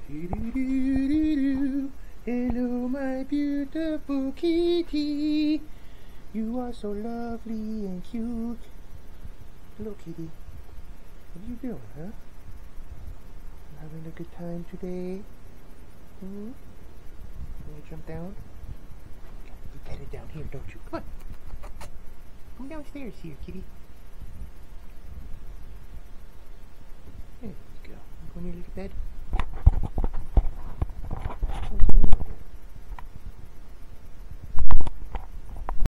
Do-do-do-do-do. Hello, my beautiful kitty. You are so lovely and cute. Hello, kitty. What are you doing, huh? Having a good time today? Hmm? You wanna jump down? You bedded down here, don't you? Come on. Come downstairs here, kitty. There you go. You go near your bed.